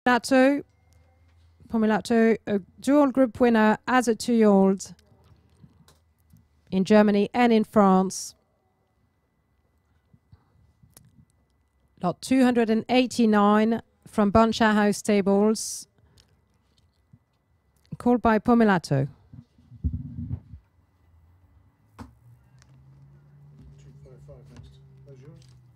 Pomellato, a dual group winner as a 2-year-old in Germany and in France. Lot 289 from Bonsha House Stables, called by Pomellato. 255 next. Those yours?